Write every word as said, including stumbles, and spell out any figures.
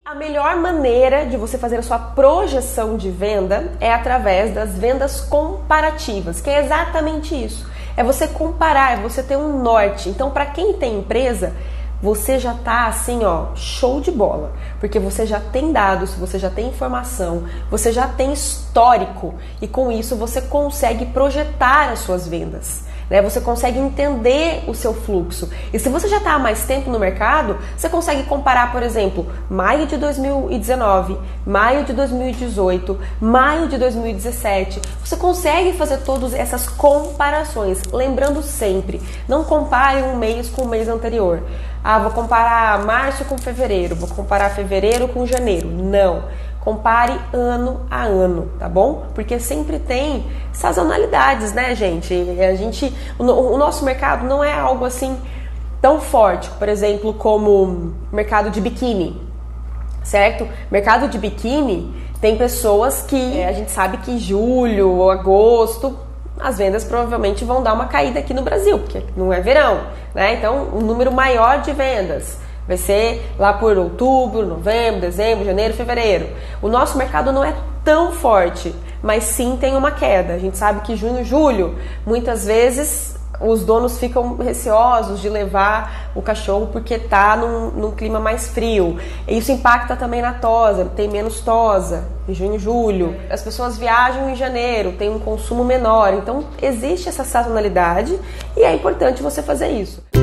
A melhor maneira de você fazer a sua projeção de venda é através das vendas comparativas, que é exatamente isso. É você comparar, é você ter um norte. Então, para quem tem empresa, você já tá assim, ó, show de bola, porque você já tem dados, você já tem informação, você já tem histórico e com isso você consegue projetar as suas vendas. Né? Você consegue entender o seu fluxo. E se você já está há mais tempo no mercado, você consegue comparar, por exemplo, maio de dois mil e dezenove, maio de dois mil e dezoito, maio de dois mil e dezessete. Você consegue fazer todas essas comparações. Lembrando sempre, não compare um mês com o mês anterior. Ah, vou comparar março com fevereiro, vou comparar fevereiro com janeiro. Não. Compare ano a ano, tá bom? Porque sempre tem sazonalidades, né, gente? A gente, o nosso mercado não é algo assim tão forte, por exemplo, como mercado de biquíni, certo? Mercado de biquíni tem pessoas que é, a gente sabe que julho ou agosto as vendas provavelmente vão dar uma caída aqui no Brasil, porque não é verão, né? Então, um número maior de vendas vai ser lá por outubro, novembro, dezembro, janeiro, fevereiro. O nosso mercado não é tão forte, mas sim tem uma queda. A gente sabe que junho, julho, muitas vezes os donos ficam receosos de levar o cachorro porque está num, num clima mais frio. Isso impacta também na tosa, tem menos tosa em junho e julho. As pessoas viajam em janeiro, tem um consumo menor. Então existe essa sazonalidade e é importante você fazer isso.